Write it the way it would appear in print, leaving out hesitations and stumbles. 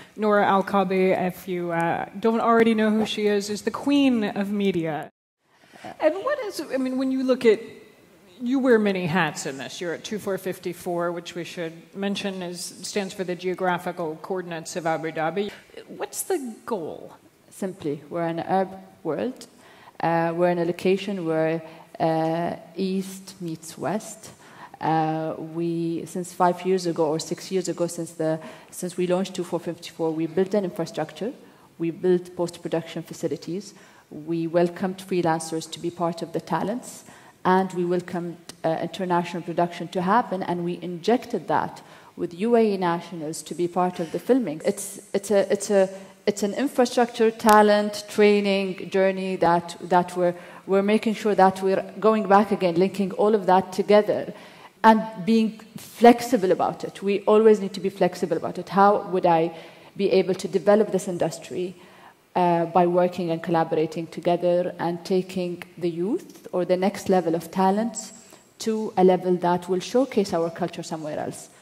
Noura Al-Kabi, if you don't already know who she is the queen of media. And what is, I mean, when you look at, you wear many hats in this. You're at twofour54, which we should mention stands for the geographical coordinates of Abu Dhabi. What's the goal? Simply, we're in an Arab world. We're in a location where East meets West. Since 5 years ago or 6 years ago, since we launched twofour54, we built an infrastructure. We built post-production facilities. We welcomed freelancers to be part of the talents, and we welcomed international production to happen, and we injected that with UAE nationals to be part of the filming. It's an infrastructure, talent, training journey that we're making sure that we're going back again, linking all of that together, and being flexible about it. We always need to be flexible about it. How would I be able to develop this industry by working and collaborating together and taking the youth or the next level of talents to a level that will showcase our culture somewhere else?